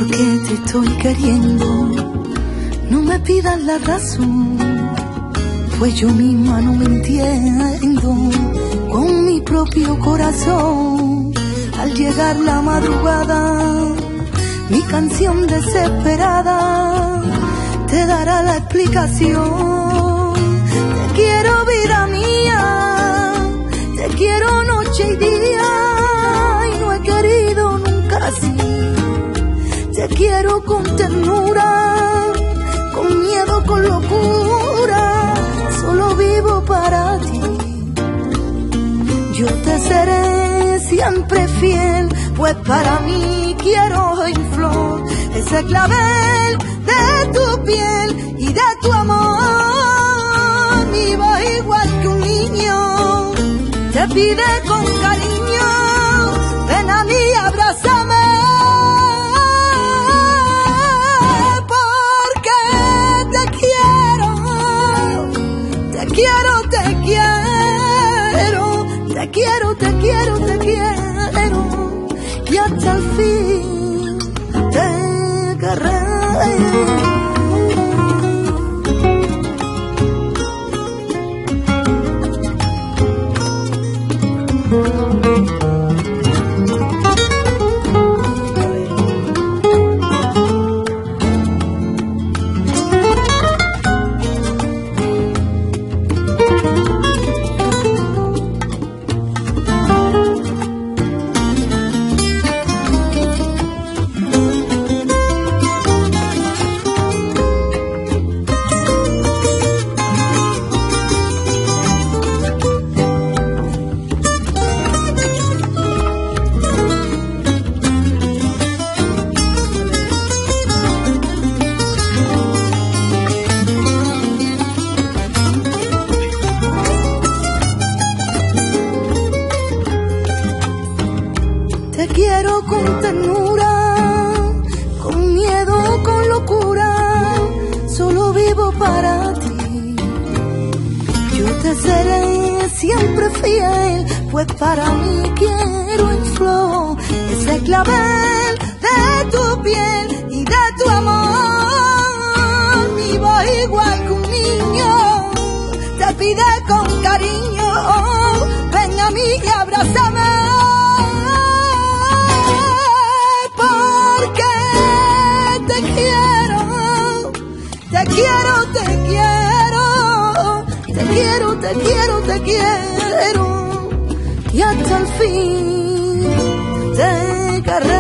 porque te estoy queriendo. No me pidas la razón, pues yo misma no me entiendo. Con mi propio corazón, al llegar la madrugada, mi canción desesperada te dará la explicación. Te quiero, vida mía, te quiero noche y día, y no he querido nunca así. Te quiero con ternura, con miedo, con locura, solo vivo para ti. Yo te seré siempre fiel, pues para mí quiero en flor ese clavel de tu piel y de tu amor. Mi voz igual que un niño te pide con cariño, ven a mí, abrázame. Te quiero, te quiero, te quiero, y hasta el fin te querré. Te quiero con ternura, con miedo, con locura, solo vivo para ti. Yo te seré siempre fiel, pues para mí quiero en flor ese clavel de tu piel y de tu amor. Mi voz igual que un niño te pide con cariño, ven a mí y abrázame. Te quiero, te quiero, y hasta el fin te querré.